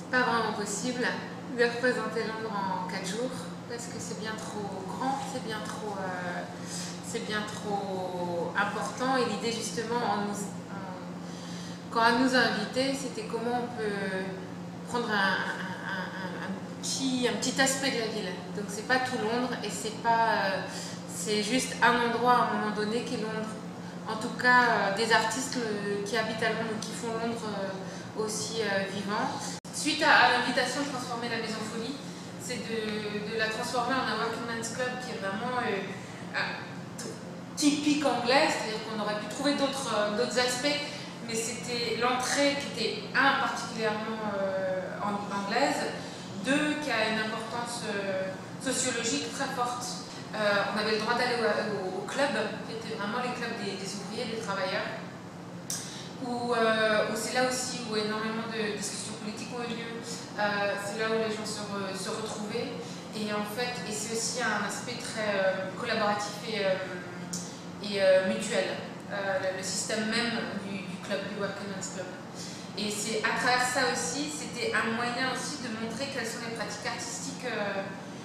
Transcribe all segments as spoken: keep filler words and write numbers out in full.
pas vraiment possible de représenter Londres en quatre jours parce que c'est bien trop grand, c'est bien trop, euh, c'est bien trop important. Et l'idée justement, en nous, en, quand elle nous a invités, c'était comment on peut prendre un, un, un, un, petit, un petit aspect de la ville. Donc c'est pas tout Londres et c'est pas, euh, c'est juste un endroit à un moment donné qui est Londres. En tout cas, euh, des artistes euh, qui habitent à Londres, qui font Londres euh, aussi euh, vivant. Suite à, à l'invitation de transformer la Maison Folie, c'est de, de la transformer en un working man's club qui est vraiment euh, typique anglais, c'est-à-dire qu'on aurait pu trouver d'autres euh, d'autres aspects, mais c'était l'entrée qui était, un, particulièrement euh, anglaise, deux, qui a une importance euh, sociologique très forte. Euh, on avait le droit d'aller au, au, au club, qui était vraiment les clubs des, des ouvriers, des travailleurs, où, euh, où c'est là aussi où énormément de discussions politiques ont eu lieu, euh, c'est là où les gens se, re, se retrouvaient, et en fait, et c'est aussi un aspect très euh, collaboratif et, euh, et euh, mutuel, euh, le, le système même du, du club, du Working Men's Club. Et c'est à travers ça aussi, c'était un moyen aussi de montrer quelles sont les pratiques artistiques, euh,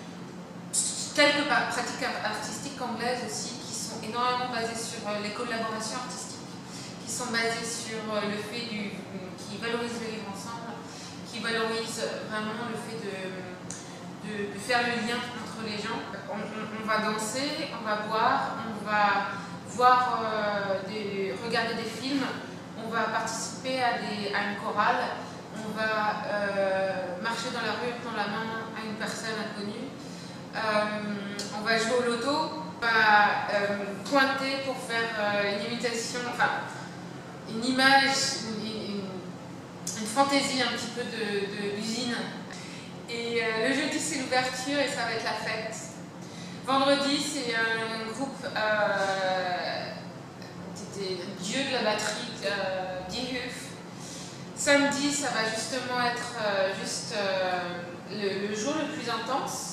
quelques pratiques artistiques anglaises aussi, qui sont énormément basées sur les collaborations artistiques, qui sont basées sur le fait du, qui valorisent le vivre ensemble, qui valorisent vraiment le fait de, de, de faire le lien entre les gens. On, on, on va danser, on va boire, on va voir, euh, des, regarder des films, on va participer à, des, à une chorale, on va euh, marcher dans la rue tendre la main à une personne inconnue. Euh, on va jouer au loto, on va euh, pointer pour faire euh, une imitation, enfin une image, une, une, une fantaisie un petit peu de l'usine. Et euh, le jeudi c'est l'ouverture et ça va être la fête. Vendredi c'est un groupe, euh, des dieux de la batterie, euh, Dihuf. Samedi ça va justement être euh, juste euh, le, le jour le plus intense.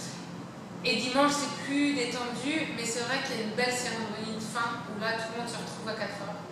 Et dimanche, c'est plus détendu, mais c'est vrai qu'il y a une belle cérémonie de fin où là, tout le monde se retrouve à quatre heures.